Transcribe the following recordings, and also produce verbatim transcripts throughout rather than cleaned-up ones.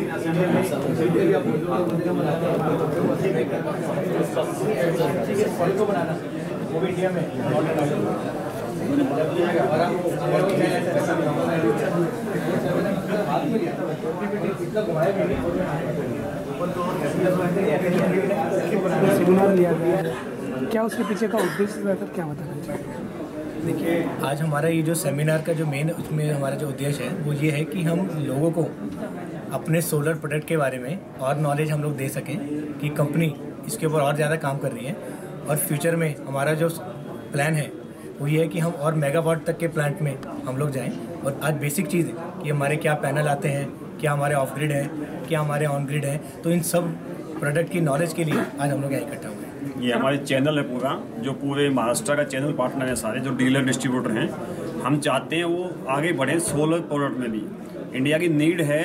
Seminar लिया गया है, क्या उसके पीछे का उद्देश्य रहकर क्या बताना चाहिए? देखिए, आज हमारा ये जो सेमिनार का जो मेन उसमें हमारा जो उद्देश्य है वो ये है कि हम लोगों को अपने सोलर प्रोडक्ट के बारे में और नॉलेज हम लोग दे सकें कि कंपनी इसके ऊपर और ज़्यादा काम कर रही है और फ्यूचर में हमारा जो प्लान है वो ये है कि हम और मेगावाट तक के प्लांट में हम लोग जाएं। और आज बेसिक चीज़ है कि हमारे क्या पैनल आते हैं, क्या हमारे ऑफ ग्रिड है, क्या हमारे ऑन ग्रिड है, तो इन सब प्रोडक्ट की नॉलेज के लिए आज हम लोग यहाँ इकट्ठा हुए हैं। ये हमारे चैनल है पूरा, जो पूरे महाराष्ट्र का चैनल पार्टनर है, सारे जो डीलर डिस्ट्रीब्यूटर हैं, हम चाहते हैं वो आगे बढ़े सोलर प्रोडक्ट में भी। इंडिया की नीड है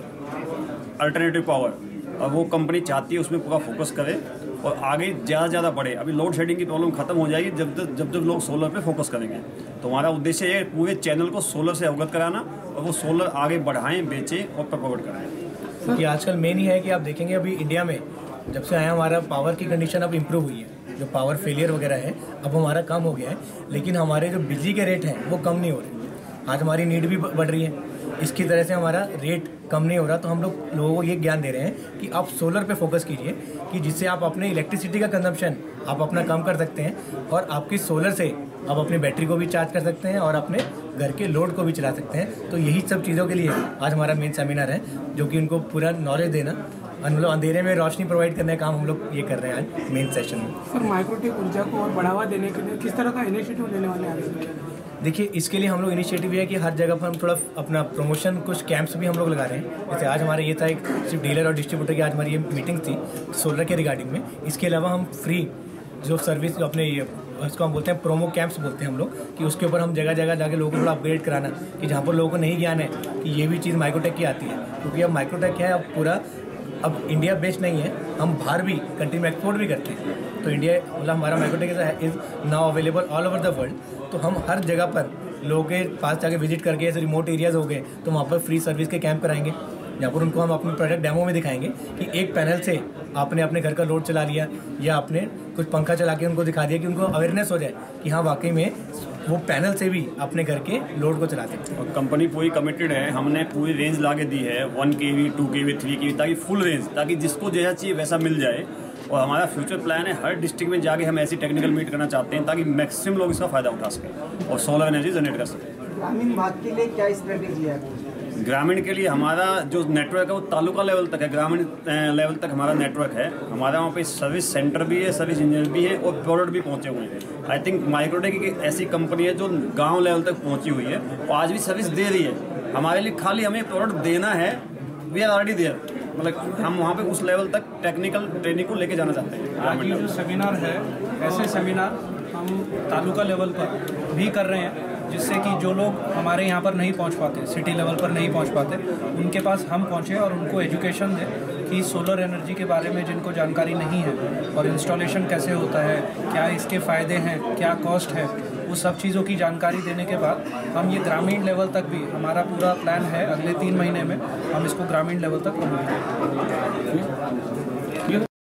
अल्टरनेटिव पावर और वो कंपनी चाहती है उसमें पूरा फोकस करे और आगे ज़्यादा ज़्यादा बढ़े। अभी लोड शेडिंग की प्रॉब्लम खत्म हो जाएगी जब जब जब जब लोग सोलर पे फोकस करेंगे। तो हमारा उद्देश्य है पूरे चैनल को सोलर से अवगत कराना और वो सोलर आगे बढ़ाएं, बेचें और प्रमोट कराएं। क्योंकि आजकल मेन ही है कि आप देखेंगे अभी इंडिया में जब से आया हमारा पावर की कंडीशन अब इम्प्रूव हुई है। जो पावर फेलियर वगैरह है अब हमारा कम हो गया है, लेकिन हमारे जो बिजली के रेट हैं वो कम नहीं हो रहे। आज हमारी नीड भी बढ़ रही है, इसकी तरह से हमारा रेट कम नहीं हो रहा। तो हम लोग लोगों को ये ज्ञान दे रहे हैं कि आप सोलर पे फोकस कीजिए कि जिससे आप अपने इलेक्ट्रिसिटी का कंजम्पशन आप अपना कम कर सकते हैं और आपकी सोलर से आप अपनी बैटरी को भी चार्ज कर सकते हैं और अपने घर के लोड को भी चला सकते हैं। तो यही सब चीज़ों के लिए आज हमारा मेन सेमिनार है, जो कि उनको पूरा नॉलेज देना, मतलब अंधेरे में रोशनी प्रोवाइड करने का काम हम लोग ये कर रहे हैं आज मेन सेशन में। सर, माइक्रोटेक ऊर्जा को और बढ़ावा देने के लिए किस तरह का इनिशिएटिव लेने वाले हैं? देखिए, इसके लिए हम लोग इनिशिएटिव है कि हर जगह पर हम थोड़ा अपना प्रमोशन, कुछ कैंप्स भी हम लोग लगा रहे हैं। जैसे आज हमारे ये था एक सिर्फ डीलर और डिस्ट्रीब्यूटर की आज हमारी ये मीटिंग थी सोलर के रिगार्डिंग में। इसके अलावा हम फ्री जो सर्विस जो अपने ये उसको हम बोलते हैं प्रोमो कैंप्स बोलते हैं हम लोग, कि उसके ऊपर हम जगह जगह जाके लोगों को थोड़ा अपग्रेड कराना, कि जहाँ पर लोगों को नहीं ज्ञान है कि ये भी चीज़ माइक्रोटेक की आती है। क्योंकि अब माइक्रोटेक क्या है, अब पूरा अब इंडिया बेस्ड नहीं है, हम बाहर भी कंट्री में एक्सपोर्ट भी करते हैं। तो इंडिया मतलब हमारा Microtek is now available all over the world. तो हम हर जगह पर लोगों के पास जाके विजिट करके, ऐसे रिमोट एरियाज़ हो गए तो वहाँ पर फ्री सर्विस के कैंप कराएंगे, जहाँ पर उनको हम अपने प्रोडक्ट डेमो में दिखाएंगे कि एक पैनल से आपने अपने घर का लोड चला लिया या आपने कुछ पंखा चला के उनको दिखा दिया, कि उनको अवेयरनेस हो जाए कि हाँ वाकई में वो पैनल से भी अपने घर के लोड को चला सकते हैं। और कंपनी पूरी कमिटेड है, हमने पूरी रेंज ला के दी है, one K V, two K V, three K V, ताकि फुल रेंज, ताकि जिसको जैसा चाहिए वैसा मिल जाए। और हमारा फ्यूचर प्लान है हर डिस्ट्रिक्ट में जाके हम ऐसी टेक्निकल मीट करना चाहते हैं ताकि मैक्सिमम लोग इसका फ़ायदा उठा सकें और सोलर एनर्जी जनरेट कर सकें। ग्रामीण भाग के लिए क्या स्ट्रेटेजी है? ग्रामीण के लिए हमारा जो नेटवर्क है वो तालुका लेवल तक है, ग्रामीण लेवल तक हमारा नेटवर्क है। हमारा वहाँ पे सर्विस सेंटर भी है, सर्विस इंजीनियर भी है और प्रोडक्ट भी पहुँचे हुए हैं। आई थिंक माइक्रोटेक एक ऐसी कंपनी है जो गांव लेवल तक पहुँची हुई है और आज भी सर्विस दे रही है। हमारे लिए खाली हमें प्रोडक्ट देना है, वी आर ऑलरेडी देयर। मतलब हम वहाँ पे उस लेवल तक टेक्निकल ट्रेनिंग को लेके जाना चाहते हैं। आज ये जो सेमिनार है, ऐसे सेमिनार हम तालुका लेवल पर भी कर रहे हैं, जिससे कि जो लोग हमारे यहाँ पर नहीं पहुँच पाते, सिटी लेवल पर नहीं पहुँच पाते, उनके पास हम पहुँचे और उनको एजुकेशन दें कि सोलर एनर्जी के बारे में जिनको जानकारी नहीं है और इंस्टॉलेशन कैसे होता है, क्या इसके फ़ायदे हैं, क्या कॉस्ट है, वो सब चीज़ों की जानकारी देने के बाद हम ये ग्रामीण लेवल तक भी, हमारा पूरा प्लान है अगले तीन महीने में हम इसको ग्रामीण लेवल तक प्रमोट करें।